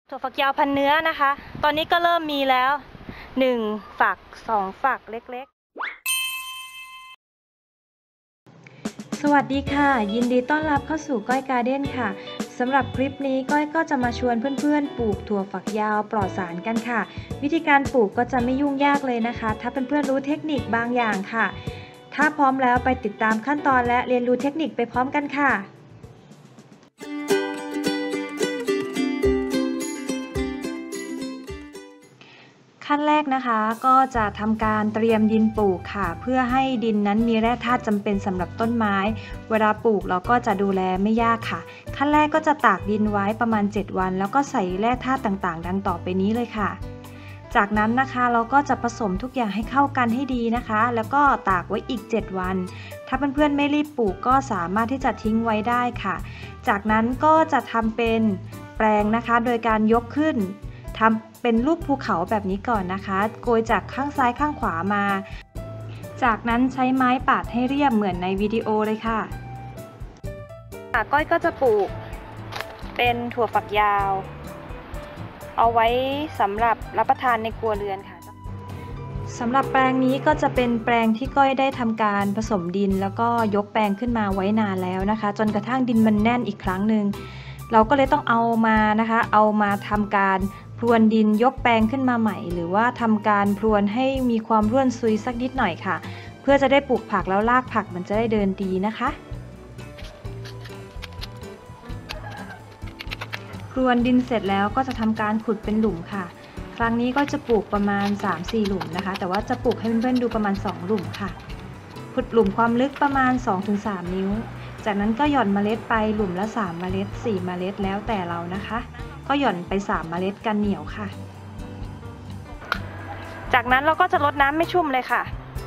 ถั่วฝักยาวพันเนื้อนะคะ ตอนนี้ก็เริ่มมีแล้ว1ฝัก2ฝักเล็กสวัสดีค่ะยินดีต้อนรับเข้าสู่ก้อยการ์เด้นค่ะสำหรับคลิปนี้ก้อยก็จะมาชวนเพื่อนๆปลูกถั่วฝักยาวปลอดสารกันค่ะวิธีการปลูกก็จะไม่ยุ่งยากเลยนะคะถ้าเพื่อนๆรู้เทคนิคบางอย่างค่ะถ้าพร้อมแล้วไปติดตามขั้นตอนและเรียนรู้เทคนิคไปพร้อมกันค่ะขั้นแรกนะคะก็จะทำการเตรียมดินปลูกค่ะเพื่อให้ดินนั้นมีแร่ธาตุจำเป็นสำหรับต้นไม้เวลาปลูกเราก็จะดูแลไม่ยากค่ะขั้นแรกก็จะตากดินไว้ประมาณ7วันแล้วก็ใส่แร่ธาตุต่างๆดังต่อไปนี้เลยค่ะจากนั้นนะคะเราก็จะผสมทุกอย่างให้เข้ากันให้ดีนะคะแล้วก็ตากไว้อีก7วันถ้าเพื่อนๆไม่รีบปลูกก็สามารถที่จะทิ้งไว้ได้ค่ะจากนั้นก็จะทำเป็นแปลงนะคะโดยการยกขึ้นทำเป็นรูปภูเขาแบบนี้ก่อนนะคะโกยจากข้างซ้ายข้างขวามาจากนั้นใช้ไม้ปาดให้เรียบเหมือนในวิดีโอเลยค่ะก้อยก็จะปลูกเป็นถั่วฝักยาวเอาไว้สำหรับรับประทานในครัวเรือนค่ะสำหรับแปลงนี้ก็จะเป็นแปลงที่ก้อยได้ทำการผสมดินแล้วก็ยกแปลงขึ้นมาไว้นานแล้วนะคะจนกระทั่งดินมันแน่นอีกครั้งหนึ่งเราก็เลยต้องเอามานะคะเอามาทำการพรวนดินยกแปลงขึ้นมาใหม่หรือว่าทำการพรวนให้มีความร่วนซุยสักนิดหน่อยค่ะเพื่อจะได้ปลูกผักแล้วรากผักมันจะได้เดินดีนะคะพรวนดินเสร็จแล้วก็จะทำการขุดเป็นหลุมค่ะครั้งนี้ก็จะปลูกประมาณ 3-4 หลุมนะคะแต่ว่าจะปลูกให้เพื่อนๆดูประมาณ2หลุมค่ะขุดหลุมความลึกประมาณ 2-3 นิ้วจากนั้นก็หย่อนเมล็ดไปหลุมละ3เมล็ด4เมล็ดแล้วแต่เรานะคะก็หย่อนไป3เมล็ดกันเหนียวค่ะจากนั้นเราก็จะรดน้ำไม่ชุ่มเลยค่ะ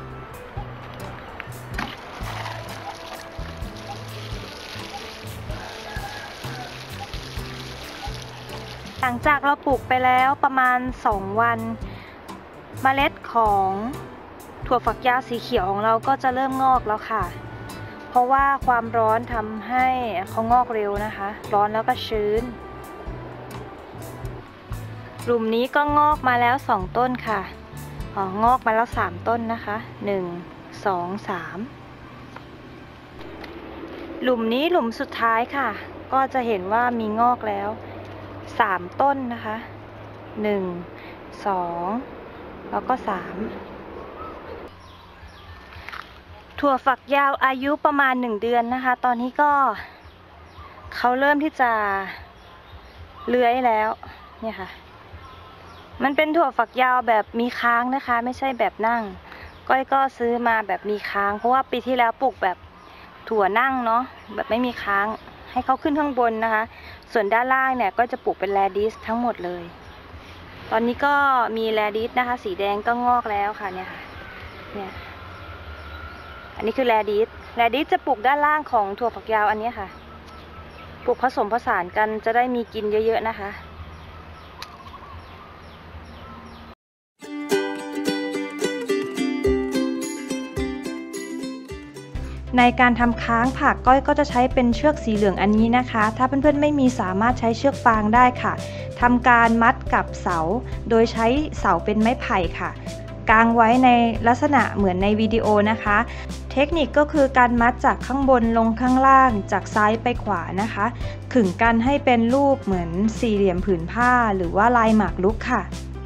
หลังจากเราปลูกไปแล้วประมาณ2วันเมล็ดของถั่วฝักยาวสีเขียวของเราก็จะเริ่มงอกแล้วค่ะเพราะว่าความร้อนทำให้เขางอกเร็วนะคะร้อนแล้วก็ชื้นกลุ่มนี้ก็งอกมาแล้ว2ต้นค่ะงอกมาแล้ว3ต้นนะคะ1 2 3หลุมนี้หลุมสุดท้ายค่ะก็จะเห็นว่ามีงอกแล้ว3ต้นนะคะ1 2แล้วก็3ถั่วฝักยาวอายุประมาณ1เดือนนะคะตอนนี้ก็เขาเริ่มที่จะเลื้อยแล้วเนี่ยค่ะมันเป็นถั่วฝักยาวแบบมีค้างนะคะไม่ใช่แบบนั่งก้อยก็ซื้อมาแบบมีค้างเพราะว่าปีที่แล้วปลูกแบบถั่วนั่งเนาะแบบไม่มีค้างให้เขาขึ้นข้างบนนะคะส่วนด้านล่างเนี่ยก็จะปลูกเป็นแรดิสทั้งหมดเลยตอนนี้ก็มีแรดิสนะคะสีแดงก็งอกแล้วค่ะเนี่ยค่ะเนี่ยอันนี้คือแรดิสจะปลูกด้านล่างของถั่วฝักยาวอันนี้ค่ะปลูกผสมผสานกันจะได้มีกินเยอะๆนะคะในการทำค้างผักก้อยก็จะใช้เป็นเชือกสีเหลืองอันนี้นะคะถ้าเพื่อนๆไม่มีสามารถใช้เชือกฟางได้ค่ะทำการมัดกับเสาโดยใช้เสาเป็นไม้ไผ่ค่ะกางไว้ในลักษณะเหมือนในวิดีโอนะคะเทคนิคก็คือการมัดจากข้างบนลงข้างล่างจากซ้ายไปขวานะคะขึงกันให้เป็นรูปเหมือนสี่เหลี่ยมผืนผ้าหรือว่าลายหมากรุกค่ะ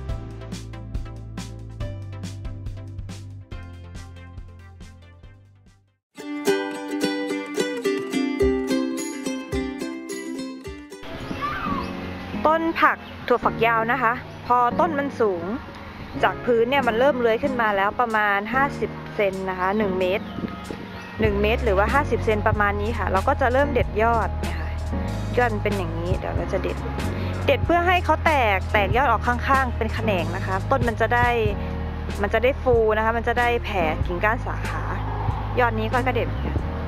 ต้นผักถั่วฝักยาวนะคะพอต้นมันสูงจากพื้นเนี่ยมันเริ่มเลื้อยขึ้นมาแล้วประมาณ50 เซนนะคะ1 เมตรหรือว่า50 เซนประมาณนี้ค่ะเราก็จะเริ่มเด็ดยอดนะคะยอดเป็นอย่างนี้เดี๋ยวเราจะเด็ดเพื่อให้เขาแตกยอดออกข้างๆเป็นแขนงนะคะต้นมันจะได้ฟูนะคะมันจะได้แผ่กิ่งก้านสาขายอดนี้ก็เด็ด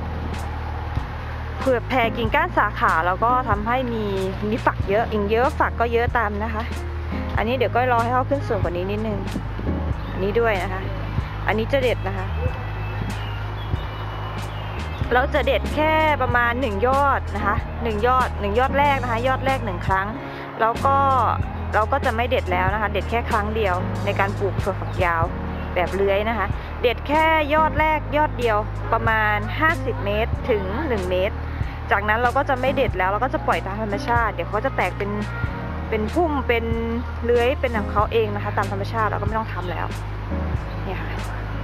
เผื่อแผ่กิ่งก้านสาขาแล้วก็ทำให้มีฝักเยอะกิ่งเยอะฝักก็เยอะตามนะคะอันนี้เดี๋ยวก็รอให้เขาขึ้นสูงกว่านี้นิดนึงอันนี้ด้วยนะคะอันนี้จะเด็ดนะคะเราจะเด็ดแค่ประมาณ1 ยอดนะคะ1 ยอดแรกนะคะยอดแรก1 ครั้งแล้วก็เราก็จะไม่เด็ดแล้วนะคะ เด็ดแค่ครั้งเดียวในการปลูกถั่วฝักยาวแบบเลื้อยนะคะ เด็ดแค่ยอดแรกยอดเดียวประมาณ50 เมตรถึง1 เมตรจากนั้นเราก็จะไม่เด็ดแล้วเราก็จะปล่อยตามธรรมชาติเดี๋ยวเขาจะแตกเป็นพุ่มเป็นเลื้อยเป็นของเขาเองนะคะตามธรรมชาติเราก็ไม่ต้องทำแล้วเนี่ยค่ะ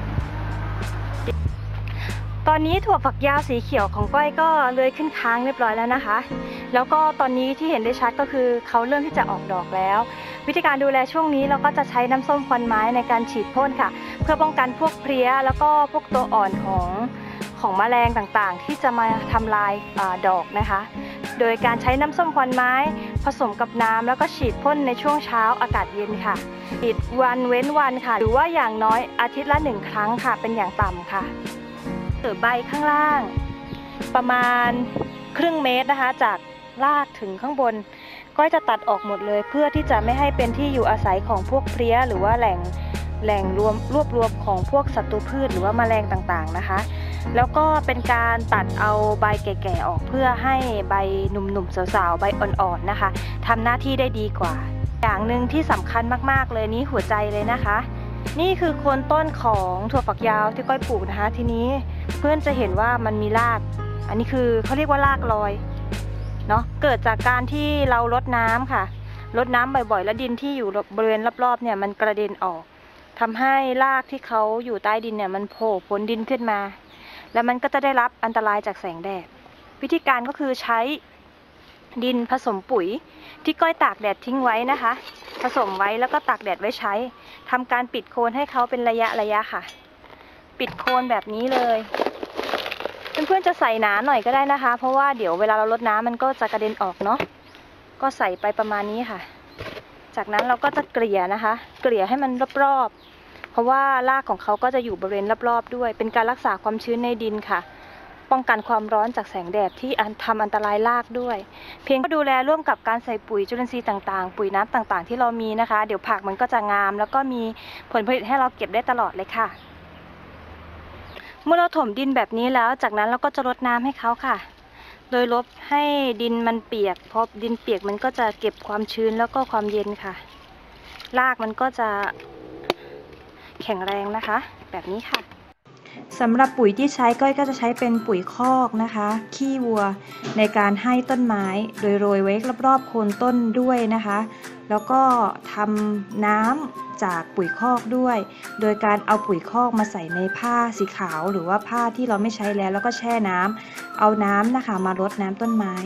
ตอนนี้ถั่วฝักยาวสีเขียวของก้อยก็เลื้อยขึ้นค้างเรียบร้อยแล้วนะคะแล้วก็ตอนนี้ที่เห็นได้ชัดก็คือเขาเริ่มที่จะออกดอกแล้ววิธีการดูแลช่วงนี้เราก็จะใช้น้ำส้มควันไม้ในการฉีดพ่นค่ะเพื่อป้องกันพวกเพลี้ยแล้วก็พวกตัวอ่อนของแมลงต่างๆที่จะมาทำลายดอกนะคะโดยการใช้น้ำส้มควันไม้ผสมกับน้ำแล้วก็ฉีดพ่นในช่วงเช้าอากาศเย็นค่ะฉีดวันเว้นวันค่ะหรือว่าอย่างน้อยอาทิตย์ละ1 ครั้งค่ะเป็นอย่างต่ำค่ะใบข้างล่างประมาณครึ่งเมตรนะคะจากรากถึงข้างบนก็จะตัดออกหมดเลยเพื่อที่จะไม่ให้เป็นที่อยู่อาศัยของพวกเพลี้ยหรือว่าแหล่งรวบรวมของพวกศัตรูพืชหรือว่าแมลงต่างๆนะคะแล้วก็เป็นการตัดเอาใบแก่ๆออกเพื่อให้ใบหนุ่มๆสาวๆใบอ่อนๆนะคะทำหน้าที่ได้ดีกว่าอย่างหนึ่งที่สำคัญมากๆเลยนี้หัวใจเลยนะคะนี่คือโคนต้นของถั่วฝักยาวที่ก้อยปลูกนะคะทีนี้เพื่อนจะเห็นว่ามันมีรากอันนี้คือเขาเรียกว่ารากลอยเนาะเกิดจากการที่เรารดน้ำค่ะรดน้ำบ่อยๆแล้วดินที่อยู่บริเวณรอบๆเนี่ยมันกระเด็นออกทำให้รากที่เขาอยู่ใต้ดินเนี่ยมันโผล่พ้นดินขึ้นมาแล้วมันก็จะได้รับอันตรายจากแสงแดดวิธีการก็คือใช้ดินผสมปุ๋ยที่ก้อยตากแดดทิ้งไว้นะคะผสมไว้แล้วก็ตากแดดไว้ใช้ทำการปิดโคนให้เขาเป็นระยะค่ะปิดโคนแบบนี้เลยเพื่อนๆจะใส่หนาหน่อยก็ได้นะคะเพราะว่าเดี๋ยวเวลาเรารดน้ำมันก็จะกระเด็นออกเนาะก็ใส่ไปประมาณนี้ค่ะจากนั้นเราก็จะเกลี่ยนะคะเกลี่ยให้มันรอบๆเพราะว่ารากของเขาก็จะอยู่บริเวณรอบๆด้วยเป็นการรักษาความชื้นในดินค่ะป้องกันความร้อนจากแสงแดดที่ทำอันตรายรากด้วยเพียงดูแลร่วมกับการใส่ปุ๋ยจุลินทรีย์ต่างๆปุ๋ยน้ำต่างๆที่เรามีนะคะเดี๋ยวผักมันก็จะงามแล้วก็มีผลผลิตให้เราเก็บได้ตลอดเลยค่ะเมื่อเราถมดินแบบนี้แล้วจากนั้นเราก็จะรดน้ำให้เขาค่ะโดยลดให้ดินมันเปียกเพราะดินเปียกมันก็จะเก็บความชื้นแล้วก็ความเย็นค่ะรากมันก็จะแข็งแรงนะคะแบบนี้ค่ะสำหรับปุ๋ยที่ใช้ก้อยก็จะใช้เป็นปุ๋ยคอกนะคะขี้วัวในการให้ต้นไม้โดยโรยไว้รอบๆโคนต้นด้วยนะคะแล้วก็ทำน้ำจากปุ๋ยคอกด้วยโดยการเอาปุ๋ยคอกมาใส่ในผ้าสีขาวหรือว่าผ้าที่เราไม่ใช้แล้วก็แช่น้ำเอาน้ำนะคะมารดน้ำต้นไม้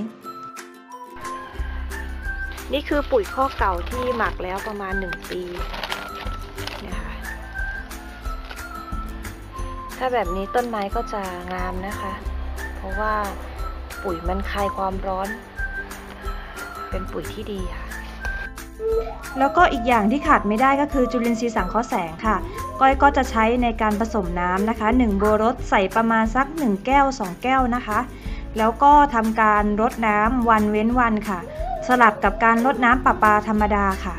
นี่คือปุ๋ยคอกเก่าที่หมักแล้วประมาณ1 ปีนะคะถ้าแบบนี้ต้นไม้ก็จะงามนะคะเพราะว่าปุ๋ยมันคายความร้อนเป็นปุ๋ยที่ดีค่ะแล้วก็อีกอย่างที่ขาดไม่ได้ก็คือจุลินทรีย์สังเคราะห์แสงค่ะก้อยก็จะใช้ในการผสมน้ำนะคะ1 โบรสใส่ประมาณสัก1 แก้ว 2 แก้วนะคะแล้วก็ทำการรดน้ำวันเว้นวันค่ะสลับกับการรดน้ำประปาธรรมดาค่ะ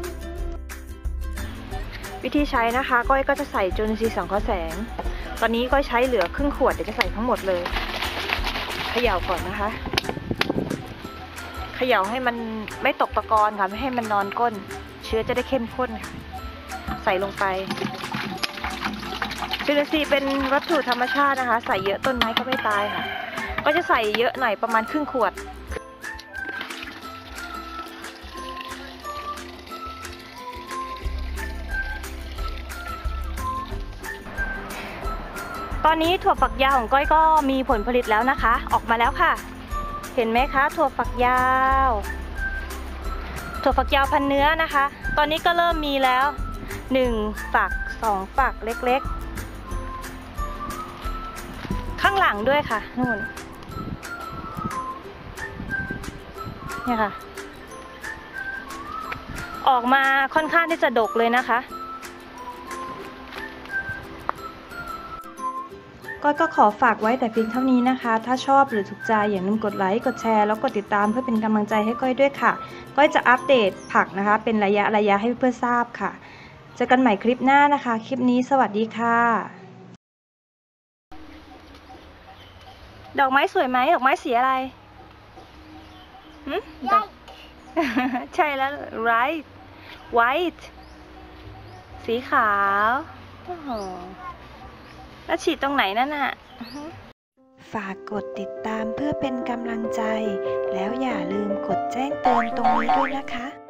วิธีใช้นะคะก้อยก็จะใส่จุลินทรีย์สังเคราะห์แสงตอนนี้ก้อยใช้เหลือครึ่งขวดเดี๋ยวจะใส่ทั้งหมดเลยเขย่าก่อนนะคะเขย่าให้มันไม่ตกตะกอนค่ะไม่ให้มันนอนก้นเชื้อจะได้เข้มข้นค่ะใส่ลงไปจุลินทรีย์เป็นวัตถุธรรมชาตินะคะใส่เยอะต้นไม้ก็ไม่ตายค่ะก็จะใส่เยอะหน่อยประมาณครึ่งขวดตอนนี้ถั่วฝักยาวของก้อยก็มีผลผลิตแล้วนะคะออกมาแล้วค่ะเห็นไหมคะถั่วฝักยาวพันเนื้อนะคะตอนนี้ก็เริ่มมีแล้ว1 ฝัก 2 ฝักเล็กๆข้างหลังด้วยค่ะนู่นเนี่ยค่ะออกมาค่อนข้างที่จะดกเลยนะคะก้อยก็ขอฝากไว้แต่เพียงเท่านี้นะคะถ้าชอบหรือถูกใจอย่าลืมกดไลค์กดแชร์แล้วกดติดตามเพื่อเป็นกำลังใจให้ก้อยด้วยค่ะก้อยจะอัปเดตผักนะคะเป็นระยะให้เพื่อนทราบค่ะเจอกันใหม่คลิปหน้านะคะคลิปนี้สวัสดีค่ะดอกไม้สวยไหมดอกไม้สีอะไรดอกใช่แล้ว right white สีขาวโอ้โหแล้วฉีดตรงไหนนั่นน่ะฝากกดติดตามเพื่อเป็นกำลังใจ แล้วอย่าลืมกดแจ้งเตือนตรงนี้ด้วยนะคะ